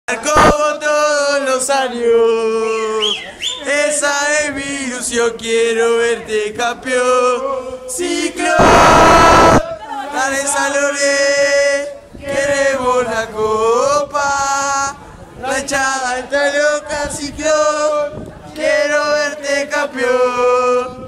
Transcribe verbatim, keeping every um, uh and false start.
Como todos los años, esa es mi ilusión, quiero verte campeón. Ciclón, dale salones, queremos la copa. La hinchada está loca, Ciclón, quiero verte campeón.